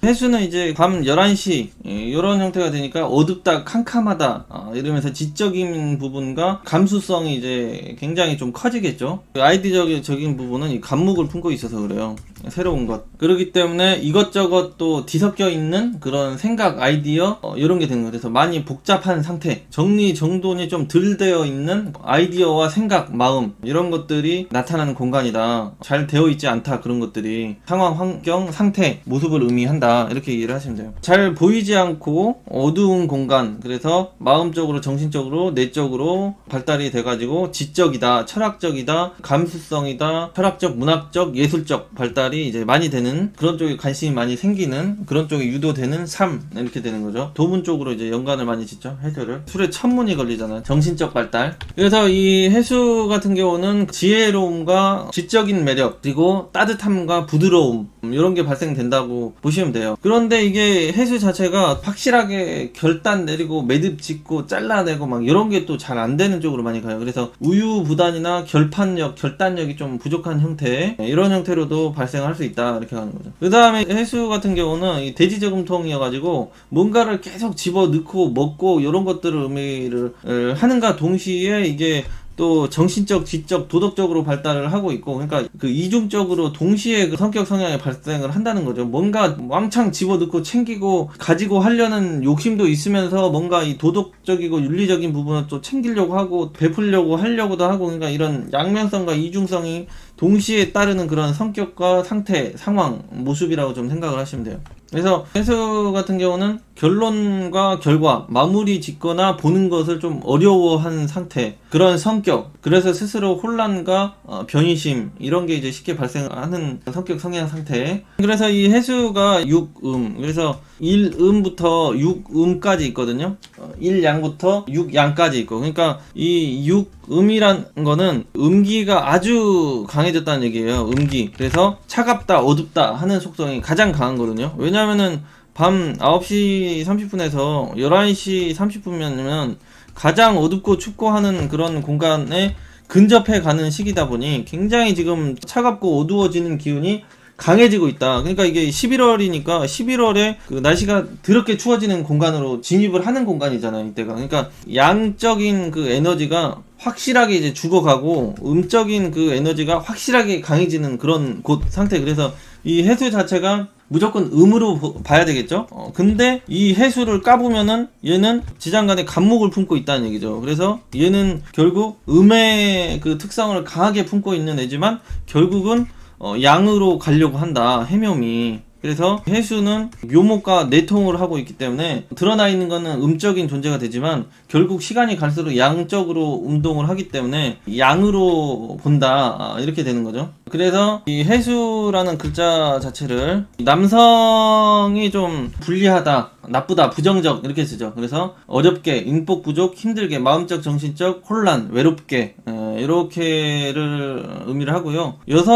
해수는 이제 밤 11시 이런 형태가 되니까 어둡다, 캄캄하다 이러면서 지적인 부분과 감수성이 이제 굉장히 좀 커지겠죠. 아이디어적인 부분은 이 감목을 품고 있어서 그래요. 새로운 것. 그렇기 때문에 이것저것 또 뒤섞여 있는 그런 생각, 아이디어 이런 게 되는 거예요. 그래서 많이 복잡한 상태, 정리정돈이 좀 덜 되어 있는 아이디어와 생각, 마음 이런 것들이 나타나는 공간이다. 잘 되어 있지 않다. 그런 것들이 상황, 환경, 상태, 모습을 의미한다. 이렇게 이해를 하시면 돼요. 잘 보이지 않고 어두운 공간, 그래서 마음적으로, 정신적으로, 내적으로 발달이 돼가지고 지적이다, 철학적이다, 감수성이다, 철학적, 문학적, 예술적 발달이 이제 많이 되는 그런 쪽에 관심이 많이 생기는 그런 쪽에 유도되는 삶 이렇게 되는 거죠. 도문 쪽으로 이제 연관을 많이 짓죠. 해수를. 술에 천문이 걸리잖아요. 정신적 발달. 그래서 이 해수 같은 경우는 지혜로움과 지적인 매력 그리고 따뜻함과 부드러움 이런 게 발생된다고 보시면 돼요. 그런데 이게 해수 자체가 확실하게 결단 내리고 매듭 짓고 잘라내고 막 이런 게 또 잘 안 되는 쪽으로 많이 가요. 그래서 우유부단이나 결판력, 결단력이 좀 부족한 형태 이런 형태로도 발생할 수 있다 이렇게 가는 거죠. 그 다음에 해수 같은 경우는 이 대지저금통이어가지고 뭔가를 계속 집어넣고 먹고 이런 것들을 의미를 하는가 동시에 이게 또 정신적, 지적, 도덕적으로 발달을 하고 있고, 그러니까 그 이중적으로 동시에 그 성격 성향이 발생을 한다는 거죠. 뭔가 왕창 집어넣고 챙기고 가지고 하려는 욕심도 있으면서 뭔가 이 도덕적이고 윤리적인 부분을 또 챙기려고 하고 베풀려고 하려고도 하고, 그러니까 이런 양면성과 이중성이 동시에 따르는 그런 성격과 상태, 상황, 모습이라고 좀 생각을 하시면 돼요. 그래서 해수 같은 경우는 결론과 결과, 마무리 짓거나 보는 것을 좀 어려워하는 상태, 그런 성격, 그래서 스스로 혼란과 변의심 이런 게 이제 쉽게 발생하는 성격 성향 상태. 그래서 이 해수가 6음, 그래서 1음부터 6음까지 있거든요. 1양부터 6양까지 있고, 그러니까 이 6음이란 거는 음기가 아주 강해졌다는 얘기예요. 음기. 그래서 차갑다, 어둡다 하는 속성이 가장 강한 거거든요. 왜냐면은 밤 9시 30분에서 11시 30분이면 가장 어둡고 춥고 하는 그런 공간에 근접해 가는 시기다 보니 굉장히 지금 차갑고 어두워지는 기운이 강해지고 있다. 그러니까 이게 11월이니까 11월에 그 날씨가 더럽게 추워지는 공간으로 진입을 하는 공간이잖아요, 이때가. 그러니까 양적인 그 에너지가 확실하게 이제 죽어가고 음적인 그 에너지가 확실하게 강해지는 그런 곳 상태. 그래서 이 해수 자체가 무조건 음으로 봐야 되겠죠. 근데 이 해수를 까보면은 얘는 지장간에 간목을 품고 있다는 얘기죠. 그래서 얘는 결국 음의 그 특성을 강하게 품고 있는 애지만 결국은 양으로 가려고 한다, 해묘미. 그래서 해수는 묘목과 내통을 하고 있기 때문에 드러나 있는 거는 음적인 존재가 되지만 결국 시간이 갈수록 양적으로 운동을 하기 때문에 양으로 본다 이렇게 되는 거죠. 그래서 이 해수라는 글자 자체를 남성이 좀 불리하다, 나쁘다, 부정적 이렇게 쓰죠. 그래서 어렵게, 인복 부족, 힘들게, 마음적, 정신적, 혼란, 외롭게 이렇게를 의미를 하고요.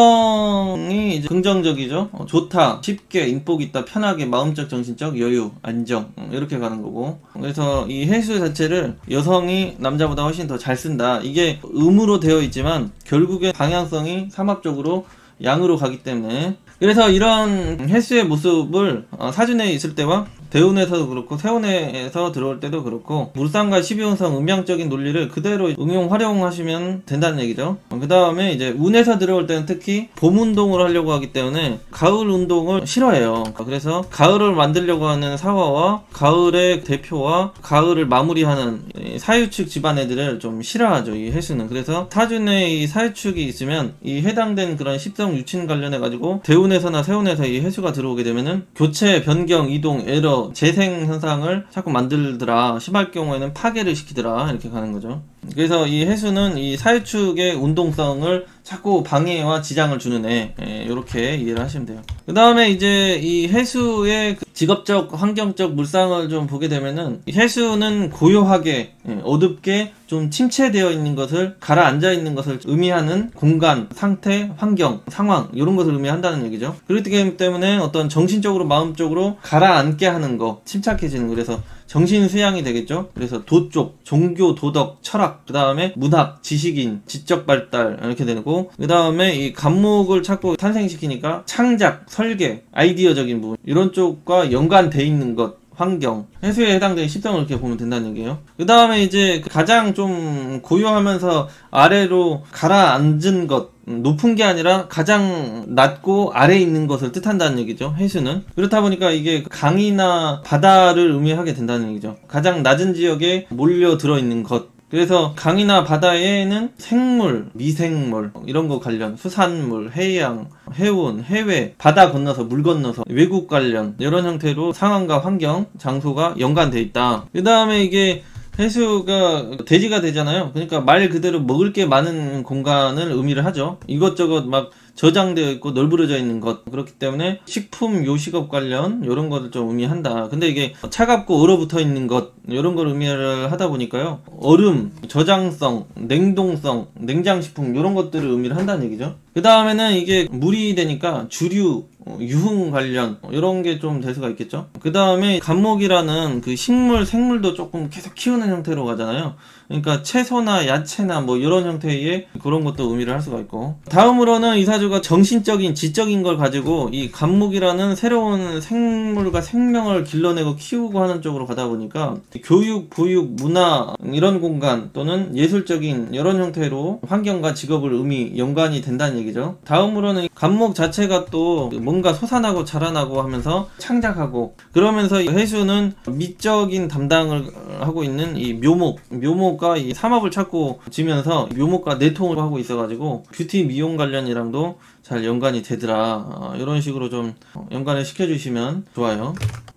여성이 이제 긍정적이죠. 좋다, 쉽게, 인복 있다, 편하게, 마음적, 정신적, 여유, 안정 이렇게 가는 거고. 그래서 이 해수 자체를 여성이 남자보다 훨씬 더 잘 쓴다. 이게 음으로 되어 있지만 결국에 방향성이 삼합적으로 양으로 가기 때문에. 그래서 이런 해수의 모습을 사준에 있을 때와 대운에서도 그렇고 세운에서 들어올 때도 그렇고 물상과 12운성 음양적인 논리를 그대로 응용 활용하시면 된다는 얘기죠. 그 다음에 이제 운에서 들어올 때는 특히 봄 운동을 하려고 하기 때문에 가을 운동을 싫어해요. 그래서 가을을 만들려고 하는 사화와 가을의 대표와 가을을 마무리하는 사유축 집안 애들을 좀 싫어하죠, 이 해수는. 그래서 사준에 이 사유축이 있으면 이 해당된 그런 십성 유친 관련해 가지고 대운에서나 세운에서 이 해수가 들어오게 되면은 교체, 변경, 이동, 에러, 재생 현상을 자꾸 만들더라, 심할 경우에는 파괴를 시키더라 이렇게 가는 거죠. 그래서 이 해수는 이 사유축의 운동성을 자꾸 방해와 지장을 주는 애, 이렇게 이해를 하시면 돼요. 그 다음에 이제 이 해수의 직업적, 환경적 물상을 좀 보게 되면은 이 해수는 고요하게, 어둡게 좀 침체되어 있는 것을, 가라앉아 있는 것을 의미하는 공간, 상태, 환경, 상황 이런 것을 의미한다는 얘기죠. 그렇기 때문에 어떤 정신적으로, 마음적으로 가라앉게 하는 거, 침착해지는 거. 그래서 정신 수양이 되겠죠. 그래서 도 쪽, 종교, 도덕, 철학, 그 다음에 문학, 지식인, 지적 발달 이렇게 되고, 그 다음에 이 간목을 찾고 탄생시키니까 창작, 설계, 아이디어적인 부분 이런 쪽과 연관돼 있는 것, 환경, 해수에 해당되는 십성을 이렇게 보면 된다는 얘기예요. 그 다음에 이제 가장 좀 고요하면서 아래로 가라앉은 것, 높은 게 아니라 가장 낮고 아래에 있는 것을 뜻한다는 얘기죠. 해수는. 그렇다 보니까 이게 강이나 바다를 의미하게 된다는 얘기죠. 가장 낮은 지역에 몰려 들어있는 것. 그래서 강이나 바다에는 생물, 미생물 이런 거 관련, 수산물, 해양, 해운, 해외, 바다 건너서 물 건너서 외국 관련 이런 형태로 상황과 환경, 장소가 연관돼 있다. 그 다음에 이게 해수가 대지가 되잖아요. 그러니까 말 그대로 먹을 게 많은 공간을 의미를 하죠. 이것저것 막 저장되어 있고 널브러져 있는 것. 그렇기 때문에 식품, 요식업 관련 이런 것을 좀 의미한다. 근데 이게 차갑고 얼어붙어 있는 것 이런 걸 의미를 하다 보니까요. 얼음, 저장성, 냉동성, 냉장식품 이런 것들을 의미를 한다는 얘기죠. 그 다음에는 이게 물이 되니까 주류, 유흥 관련 이런 게 좀 될 수가 있겠죠. 그 다음에 간목이라는 그 식물, 생물도 조금 계속 키우는 형태로 가잖아요. 그러니까 채소나 야채나 뭐 이런 형태의 그런 것도 의미를 할 수가 있고, 다음으로는 이 사주가 정신적인 지적인 걸 가지고 이 간목이라는 새로운 생물과 생명을 길러내고 키우고 하는 쪽으로 가다 보니까 교육, 보육, 문화 이런 공간 또는 예술적인 이런 형태로 환경과 직업을 연관이 된다는 얘기죠. 다음으로는 간목 자체가 또 뭔가 솟아나고 자라나고 하면서 창작하고, 그러면서 해수는 미적인 담당을 하고 있는 이 묘목과 이 삼합을 찾고 지면서 묘목과 내통을 하고 있어가지고 뷰티 미용 관련이랑도 잘 연관이 되더라. 이런 식으로 좀 연관을 시켜주시면 좋아요.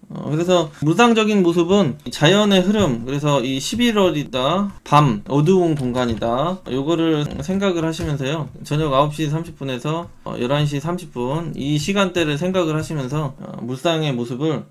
그래서 무상적인 모습은 자연의 흐름, 그래서 이 11월이다, 밤, 어두운 공간이다, 요거를 생각을 하시면서요, 저녁 9시 30분에서 11시 30분 이 시간대를 생각을 하시면서 물상의 모습을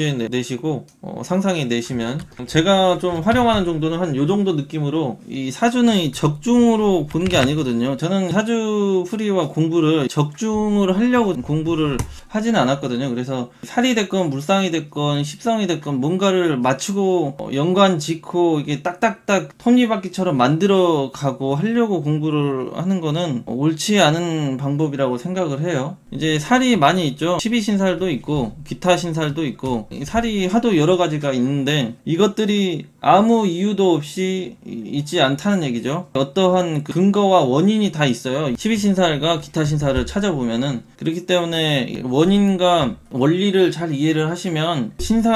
유추해내시고 상상해 내시면, 제가 좀 활용하는 정도는 한 요정도 느낌으로, 이 사주는 이 적중으로 보는 게 아니거든요. 저는 사주 풀이와 공부를 적중을 하려고 공부를 하지는 않았거든요. 그래서 살이 됐건 물상이 됐건 십성이 됐건 뭔가를 맞추고 연관 짓고 이게 딱딱딱 톱니바퀴처럼 만들어 가고 하려고 공부를 하는 거는 옳지 않은 방법이라고 생각을 해요. 이제 살이 많이 있죠. 12신살도 있고 기타 신살도 있고 살이 하도 여러 가지가 있는데 이것들이 아무 이유도 없이 있지 않다는 얘기죠. 어떠한 근거와 원인이 다 있어요. 12신살과 기타 신살을 찾아보면은. 그렇기 때문에 원인과 원리를 잘 이해를 하시면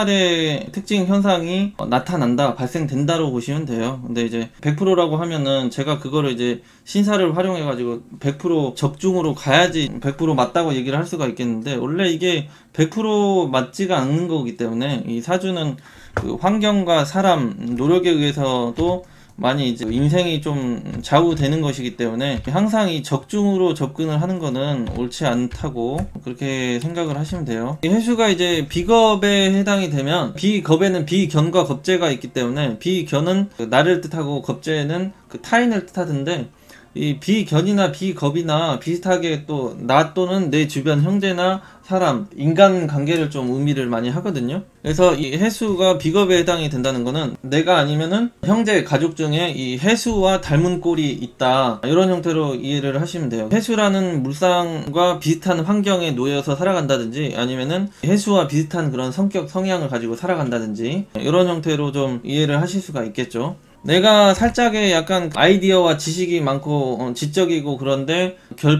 신살의 특징 현상이 나타난다, 발생된다로 보시면 돼요. 근데 이제 100%라고 하면은 제가 그거를 이제 신살을 활용해 가지고 100% 적중으로 가야지 100% 맞다고 얘기를 할 수가 있겠는데, 원래 이게 100% 맞지가 않는 거기 때문에 이 사주는 그 환경과 사람, 노력에 의해서도 많이 이제 인생이 좀 좌우되는 것이기 때문에 항상 이 적중으로 접근을 하는 거는 옳지 않다고 그렇게 생각을 하시면 돼요. 이 해수가 이제 비겁에 해당이 되면, 비겁에는 비견과 겁재가 있기 때문에 비견은 나를 뜻하고 겁재는 그 타인을 뜻하던데, 이 비견이나 비겁이나 비슷하게 또 나 또는 내 주변 형제나 사람, 인간 관계를 좀 의미를 많이 하거든요. 그래서 이 해수가 비겁에 해당이 된다는 거는 내가 아니면은 형제, 가족 중에 이 해수와 닮은 꼴이 있다, 이런 형태로 이해를 하시면 돼요. 해수라는 물상과 비슷한 환경에 놓여서 살아간다든지, 아니면은 해수와 비슷한 그런 성격, 성향을 가지고 살아간다든지, 이런 형태로 좀 이해를 하실 수가 있겠죠. 내가 살짝의 약간 아이디어와 지식이 많고 지적이고 그런데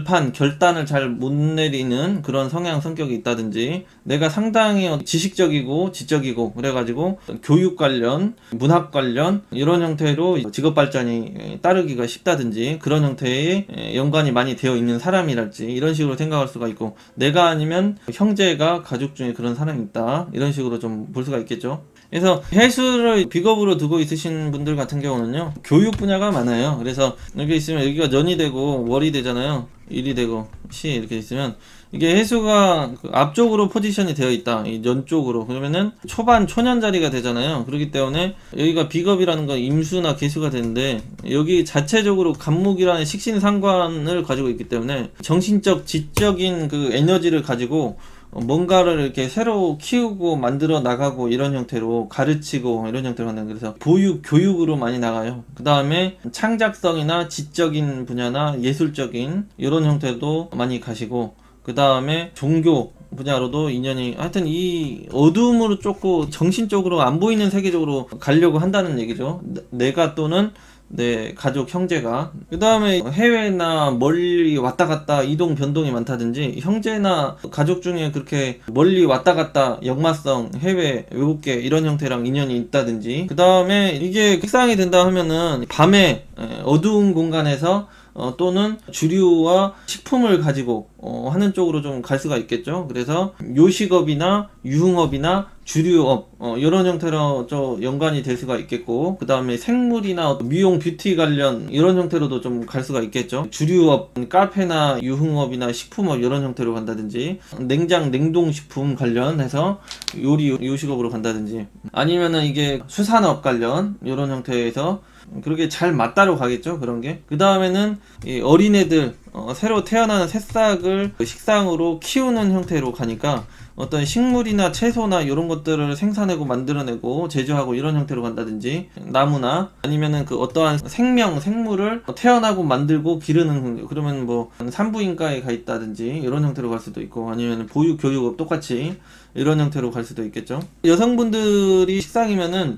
결단을 잘 못 내리는 그런 성향, 성격이 있다든지, 내가 상당히 지식적이고 지적이고 그래가지고 교육 관련, 문학 관련 이런 형태로 직업 발전이 따르기가 쉽다든지, 그런 형태의 연관이 많이 되어 있는 사람이랄지, 이런 식으로 생각할 수가 있고, 내가 아니면 형제가 가족 중에 그런 사람이 있다, 이런 식으로 좀 볼 수가 있겠죠. 그래서 해수를 비겁으로 두고 있으신 분들 같은 경우는요, 교육 분야가 많아요. 그래서 여기 있으면 여기가 년이 되고 월이 되잖아요. 일이 되고 시 이렇게 있으면 이게 해수가 앞쪽으로 포지션이 되어 있다, 이 년 쪽으로. 그러면은 초반 초년 자리가 되잖아요. 그렇기 때문에 여기가 비겁이라는 건 임수나 계수가 되는데, 여기 자체적으로 간목이라는 식신상관을 가지고 있기 때문에 정신적, 지적인 그 에너지를 가지고 뭔가를 이렇게 새로 키우고 만들어 나가고 이런 형태로 가르치고 이런 형태로 하는, 그래서 보육, 교육으로 많이 나가요. 그 다음에 창작성이나 지적인 분야나 예술적인 이런 형태도 많이 가시고, 그 다음에 종교 분야로도 인연이, 하여튼 이 어둠으로 쫓고 정신적으로 안 보이는 세계적으로 가려고 한다는 얘기죠. 내가 또는 내 가족, 형제가. 그 다음에 해외나 멀리 왔다 갔다 이동 변동이 많다든지, 형제나 가족 중에 그렇게 멀리 왔다 갔다 역마성, 해외, 외국계 이런 형태랑 인연이 있다든지, 그 다음에 이게 식상이 된다 하면은 밤에 어두운 공간에서 또는 주류와 식품을 가지고 하는 쪽으로 좀 갈 수가 있겠죠. 그래서 요식업이나 유흥업이나 주류업 이런 형태로 연관이 될 수가 있겠고, 그 다음에 생물이나 미용 뷰티 관련 이런 형태로도 좀 갈 수가 있겠죠. 주류업, 카페나 유흥업이나 식품업 이런 형태로 간다든지, 냉장 냉동식품 관련해서 요리 요식업으로 간다든지, 아니면은 이게 수산업 관련 이런 형태에서 그렇게 잘 맞다로 가겠죠. 그런 게. 그 다음에는 어린애들, 새로 태어나는 새싹을 식상으로 키우는 형태로 가니까 어떤 식물이나 채소나 이런 것들을 생산하고 만들어내고 제조하고 이런 형태로 간다든지, 나무나 아니면은 그 어떠한 생물을 태어나고 만들고 기르는, 그러면 뭐 산부인과에 가 있다든지 이런 형태로 갈 수도 있고, 아니면 보육 교육업 똑같이 이런 형태로 갈 수도 있겠죠. 여성분들이 식상이면은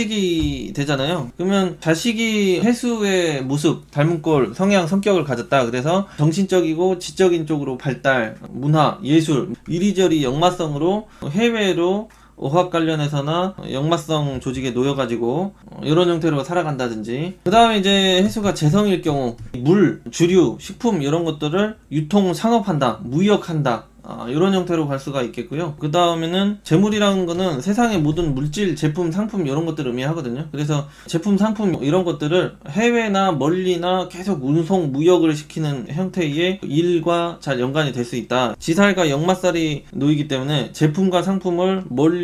자식이 되잖아요. 그러면 자식이 해수의 모습, 닮은 꼴, 성향, 성격을 가졌다. 그래서 정신적이고 지적인 쪽으로 발달, 문화, 예술, 이리저리 역마성으로 해외로 어학 관련해서나 역마성 조직에 놓여가지고 이런 형태로 살아간다든지, 그 다음에 이제 해수가 재성일 경우 물, 주류, 식품 이런 것들을 유통, 상업한다, 무역한다, 이런 형태로 갈 수가 있겠고요. 그 다음에는 재물이라는 거는 세상의 모든 물질, 제품, 상품 이런 것들을 의미하거든요. 그래서 제품, 상품 이런 것들을 해외나 멀리나 계속 운송, 무역을 시키는 형태의 일과 잘 연관이 될 수 있다. 지살과 역마살이 놓이기 때문에 제품과 상품을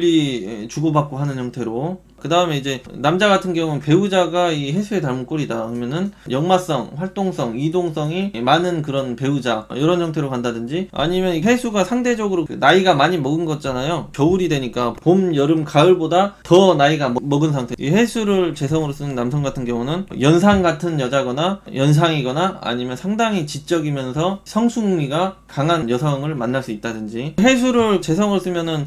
멀리 주고받고 하는 형태로. 그 다음에 이제 남자 같은 경우는 배우자가 이 해수에 닮은 꼴이다 그러면은 역마성, 활동성, 이동성이 많은 그런 배우자 이런 형태로 간다든지, 아니면 해수가 상대적으로 나이가 많이 먹은 거잖아요. 겨울이 되니까 봄, 여름, 가을보다 더 나이가 먹은 상태. 이 해수를 재성으로 쓰는 남성 같은 경우는 연상 같은 여자거나 연상이거나 아니면 상당히 지적이면서 성숙미가 강한 여성을 만날 수 있다든지, 해수를 재성으로 쓰면은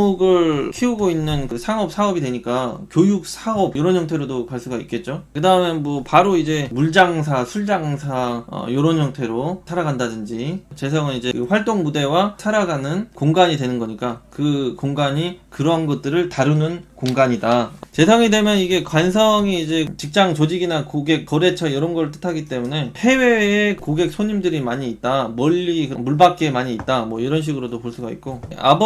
감목을 키우고 있는 그 상업, 사업이 되니까 교육, 사업 이런 형태로도 갈 수가 있겠죠. 그 다음에 뭐 바로 이제 물장사, 술장사 이런 형태로 살아간다든지, 재성은 이제 그 활동 무대와 살아가는 공간이 되는 거니까 그 공간이 그러한 것들을 다루는 공간이다. 재성이 되면 이게 관성이 이제 직장 조직이나 고객, 거래처 이런 걸 뜻하기 때문에 해외에 고객 손님들이 많이 있다, 멀리 물밖에 많이 있다, 뭐 이런 식으로도 볼 수가 있고,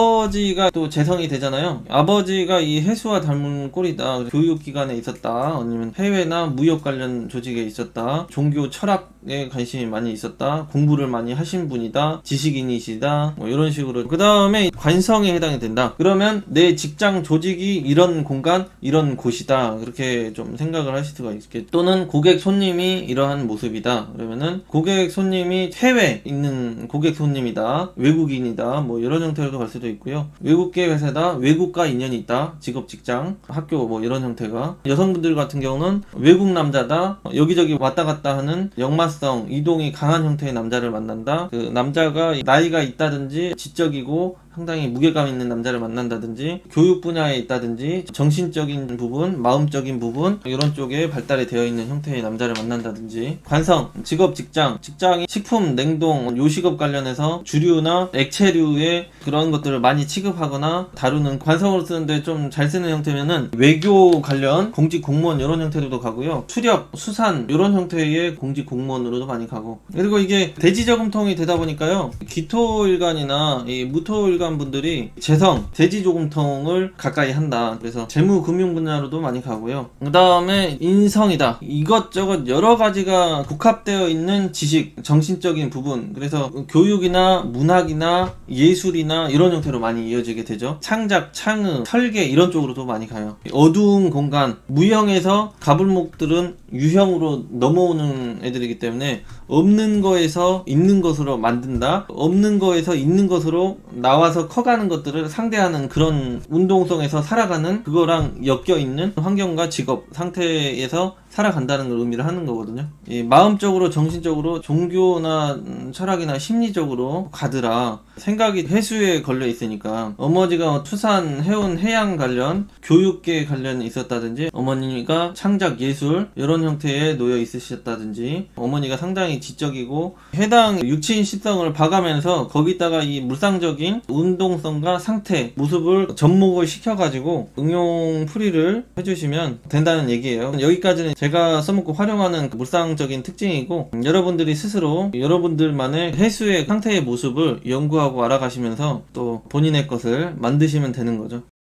아버지가 또 재성이 되잖아요. 아버지가 이 해수와 닮은 꼴이다. 교육기관에 있었다, 아니면 해외나 무역 관련 조직에 있었다, 종교 철학에 관심이 많이 있었다, 공부를 많이 하신 분이다, 지식인이시다, 뭐 이런 식으로. 그 다음에 관성에 해당이 된다. 그러면 내 직장 조직이 이런 공간, 이런 곳이다, 그렇게 좀 생각을 하실 수가 있겠죠. 또는 고객 손님이 이러한 모습이다. 그러면은 고객 손님이 해외에 있는 고객 손님이다, 외국인이다, 뭐 이런 형태로도 갈 수도 있고요. 외국계 회사다, 외국과 인연이 있다, 직업, 직장, 학교 뭐 이런 형태가. 여성분들 같은 경우는 외국 남자다, 여기저기 왔다 갔다 하는 역마성, 이동이 강한 형태의 남자를 만난다. 그 남자가 나이가 있다든지 지적이고 상당히 무게감 있는 남자를 만난다든지, 교육 분야에 있다든지, 정신적인 부분, 마음적인 부분 이런 쪽에 발달이 되어 있는 형태의 남자를 만난다든지, 관성, 직업, 직장이 식품, 냉동, 요식업 관련해서 주류나 액체류의 그런 것들을 많이 취급하거나 다루는, 관성으로 쓰는데 좀 잘 쓰는 형태면은 외교 관련 공직 공무원 이런 형태로도 가고요. 수렵, 수산 이런 형태의 공직 공무원으로도 많이 가고. 그리고 이게 대지저금통이 되다 보니까요, 기토일간이나 이 무토일간 분들이 재성, 대지조금통을 가까이 한다. 그래서 재무, 금융 분야로도 많이 가고요. 그 다음에 인성이다. 이것저것 여러 가지가 복합되어 있는 지식, 정신적인 부분. 그래서 교육이나 문학이나 예술이나 이런 형태로 많이 이어지게 되죠. 창작, 창의, 설계 이런 쪽으로도 많이 가요. 어두운 공간, 무형에서 가불목들은 유형으로 넘어오는 애들이기 때문에 없는 거에서 있는 것으로 만든다, 없는 거에서 있는 것으로 나와서 나가서 커가는 것들을 상대하는 그런 운동성에서 살아가는 그거랑 엮여있는 환경과 직업 상태에서 살아간다는 걸 의미를 하는 거거든요. 이 마음적으로 정신적으로 종교나 철학이나 심리적으로 가드라 생각이 회수에 걸려 있으니까 어머니가 투산 해운 해양 관련 교육계 관련이 있었다든지 어머니가 창작 예술 이런 형태에 놓여 있으셨다든지 어머니가 상당히 지적이고 해당 육친 시성을 봐가면서 거기다가 이 물상적인 운동성과 상태 모습을 접목을 시켜가지고 응용풀이를 해주시면 된다는 얘기예요. 여기까지는 제가 써먹고 활용하는 물상적인 특징이고 여러분들이 스스로 여러분들만의 해수의 상태의 모습을 연구하고 알아가시면서 또 본인의 것을 만드시면 되는 거죠.